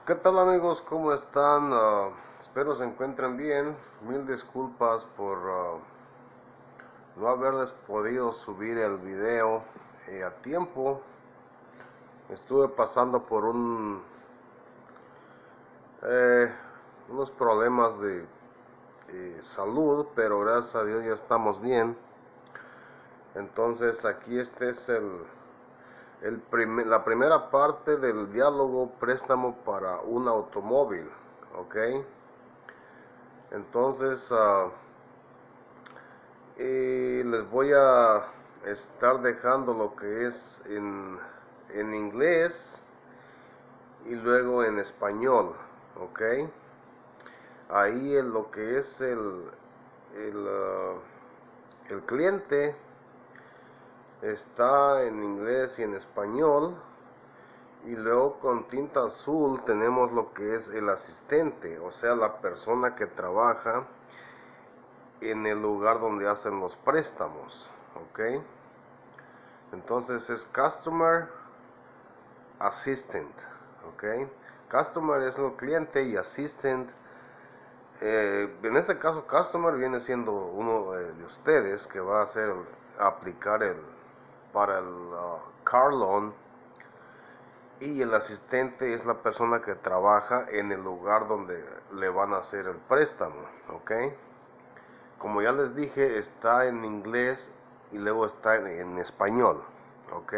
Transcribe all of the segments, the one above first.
¿Qué tal amigos? ¿Cómo están? Espero se encuentren bien. Mil disculpas por no haberles podido subir el video a tiempo. Estuve pasando por eh, unos problemas de salud, pero gracias a Dios ya estamos bien. Entonces aquí este es la primera parte del diálogo préstamo para un automóvil, ¿ok? Entonces les voy a estar dejando lo que es en inglés y luego en español, ¿ok? Ahí en lo que es el, ah, el cliente está en inglés y en español, y luego con tinta azul tenemos lo que es el asistente, o sea, la persona que trabaja en el lugar donde hacen los préstamos, ¿ok? Entonces es Customer Assistant, ¿ok? Customer es el cliente y Assistant, en este caso Customer viene siendo uno de ustedes que va a aplicar para el car loan, y el asistente es la persona que trabaja en el lugar donde le van a hacer el préstamo, ¿ok? Como ya les dije, está en inglés y luego está en español, ¿ok?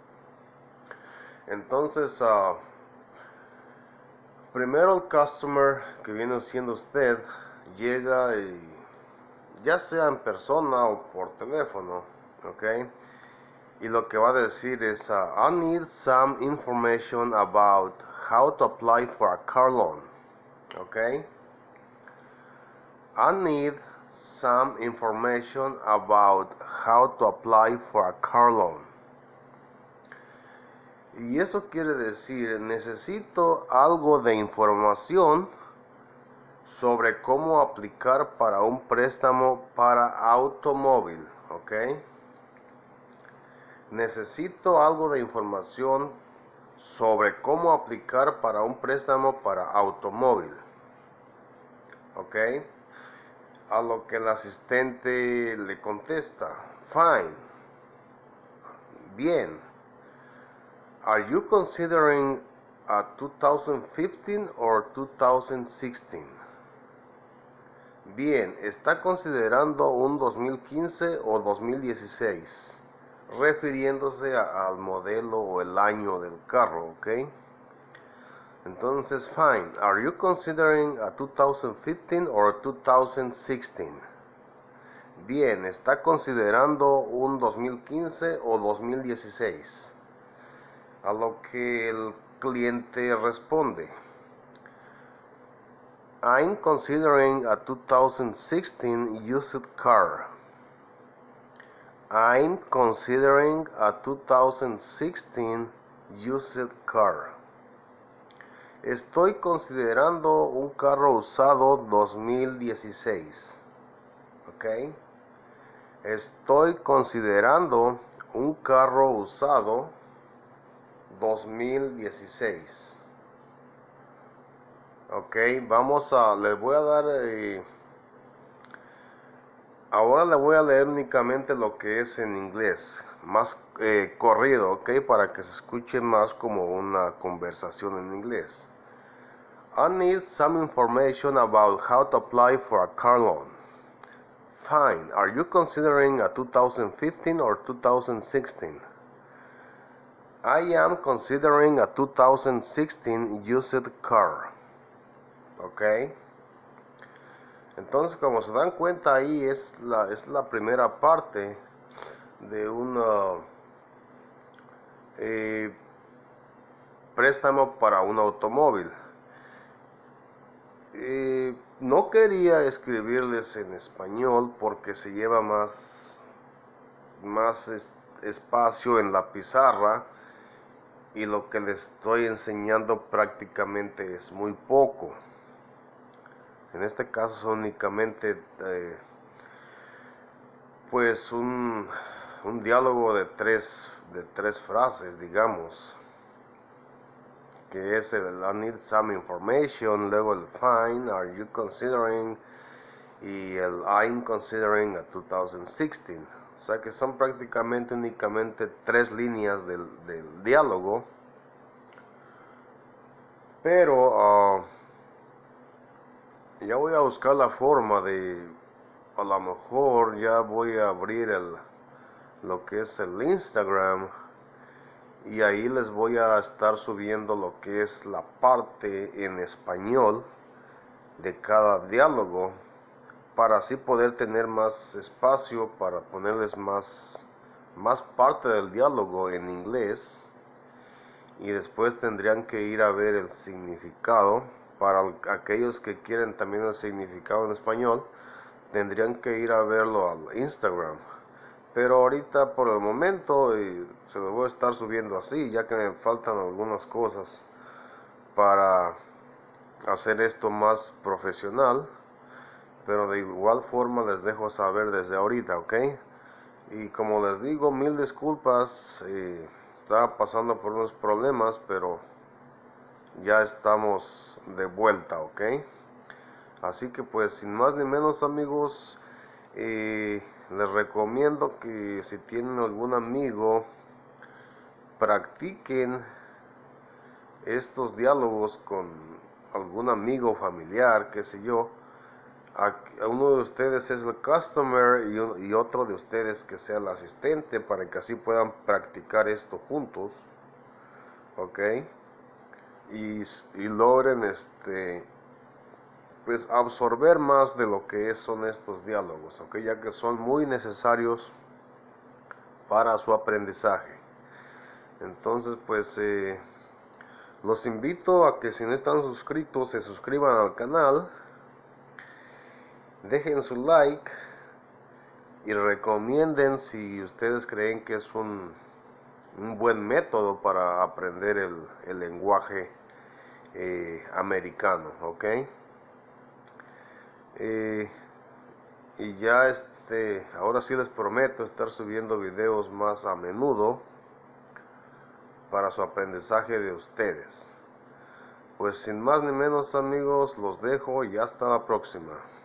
Entonces, primero el customer, que viene siendo usted, llega y ya sea en persona o por teléfono, ¿ok? Y lo que va a decir es, I need some information about how to apply for a car loan, ¿ok? I need some information about how to apply for a car loan. Y eso quiere decir, necesito algo de información sobre cómo aplicar para un préstamo para automóvil, ¿ok? Necesito algo de información sobre cómo aplicar para un préstamo para automóvil, ¿ok? A lo que el asistente le contesta, fine, bien. Are you considering a 2015 or 2016? Bien, ¿está considerando un 2015 o 2016? Refiriéndose al modelo o el año del carro, ¿ok? Entonces, fine. Are you considering a 2015 or 2016? Bien, ¿está considerando un 2015 o 2016? A lo que el cliente responde, I'm considering a 2016 used car. I'm considering a 2016 used car. Estoy considerando un carro usado 2016. ¿Ok? Estoy considerando un carro usado 2016. Ok, les voy a dar, ahora le voy a leer únicamente lo que es en inglés, más corrido, ok, para que se escuche más como una conversación en inglés. I need some information about how to apply for a car loan. Fine, are you considering a 2015 or 2016? I am considering a 2016 used car. Ok, entonces como se dan cuenta ahí es la primera parte de un préstamo para un automóvil. No quería escribirles en español porque se lleva más espacio en la pizarra, y lo que les estoy enseñando prácticamente es muy poco. En este caso son únicamente pues un diálogo de tres frases, digamos, que es el I need some information, luego el find, are you considering, y el I'm considering a 2016. O sea que son prácticamente únicamente 3 líneas del diálogo. Pero ya voy a buscar la forma de, a lo mejor ya voy a abrir lo que es el Instagram, y ahí les voy a estar subiendo lo que es la parte en español de cada diálogo, para así poder tener más espacio para ponerles más parte del diálogo en inglés, y después tendrían que ir a ver el significado. Para aquellos que quieren también el significado en español, tendrían que ir a verlo al Instagram. Pero ahorita por el momento se lo voy a estar subiendo así, ya que me faltan algunas cosas para hacer esto más profesional. Pero de igual forma les dejo saber desde ahorita, ¿ok? Y como les digo, mil disculpas, estaba pasando por unos problemas, pero ya estamos de vuelta, ¿ok? Así que pues sin más ni menos, amigos, les recomiendo que si tienen algún amigo, practiquen estos diálogos con algún amigo familiar, qué sé yo. A uno de ustedes es el customer y otro de ustedes que sea el asistente, para que así puedan practicar esto juntos, ok, y logren pues absorber más de lo que son estos diálogos, ok, ya que son muy necesarios para su aprendizaje. Entonces pues los invito a que si no están suscritos se suscriban al canal, dejen su like y recomienden si ustedes creen que es un buen método para aprender el lenguaje americano, ok. Y ya ahora sí les prometo estar subiendo videos más a menudo para su aprendizaje de ustedes. Pues sin más ni menos, amigos, los dejo y hasta la próxima.